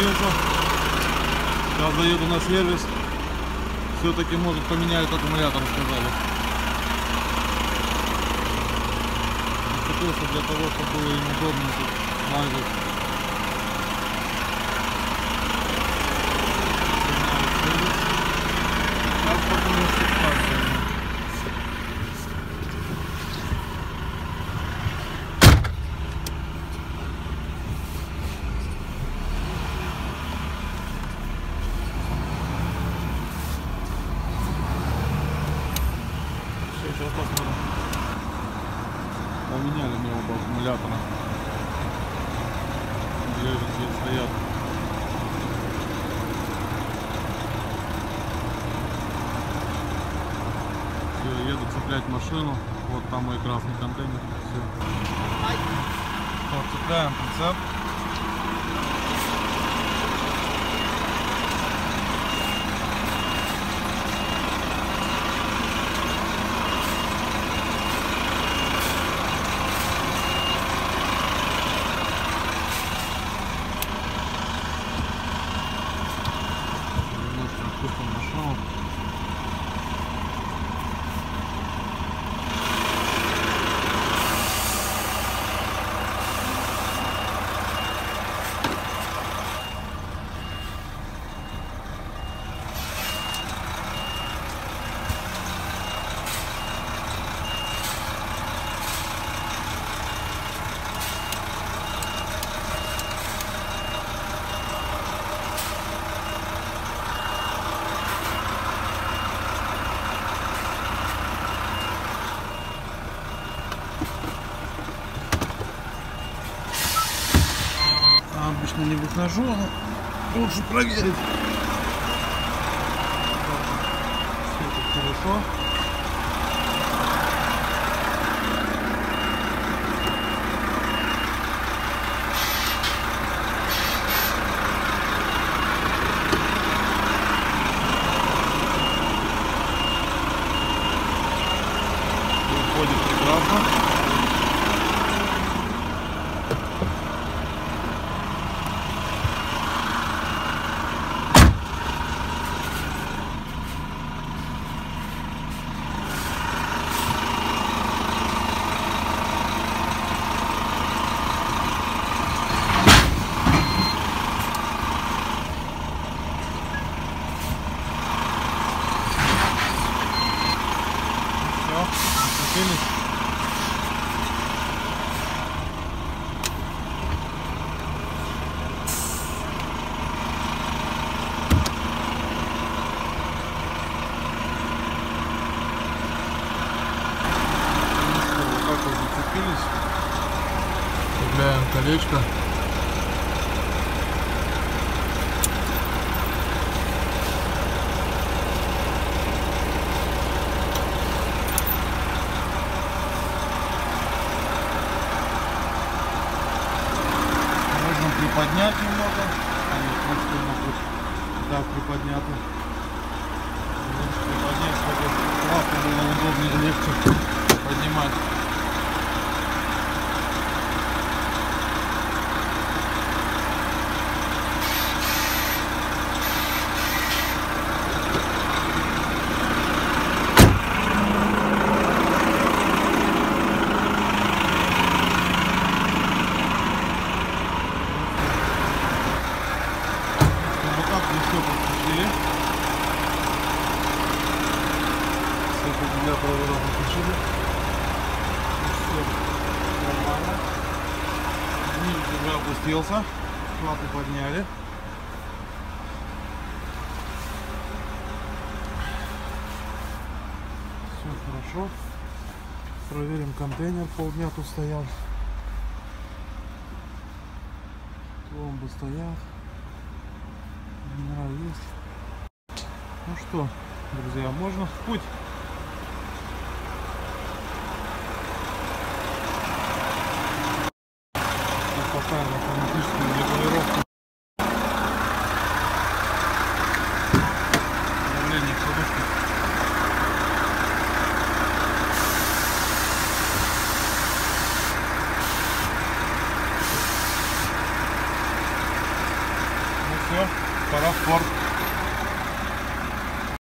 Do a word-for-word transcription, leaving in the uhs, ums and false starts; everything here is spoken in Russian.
езжу. Сейчас заеду на сервис. Все-таки, может, поменяют аккумулятор, сказали. Зацепился для того, чтобы было им удобно тут лазить. Сейчас потом ситуация. Сейчас посмотрим. Поменяли мне оба аккумулятора. Лежат, где стоят. Все, еду цеплять машину. Вот там мой красный контейнер. Все. Так, цепляем прицеп. Машину. Обычно не выхожу, но лучше проверить. Все тут хорошо. Выходит прекрасно. Зацепились. Вот так вот зацепились. Цепляем колечко. Приподнять немного, они так приподняты. Приподнять, чтобы лапу было удобнее, легче поднимать. Все подключили. Все для провода подключили. Все нормально. Ниже уже опустился. Лапу подняли. Все хорошо. Проверим контейнер. Полдня тут стоял. Пломбы стоят. Номера есть. Ну что, друзья, можно в путь. Поставим автоматическую регулировку. Давление подушки. все, пора в порт.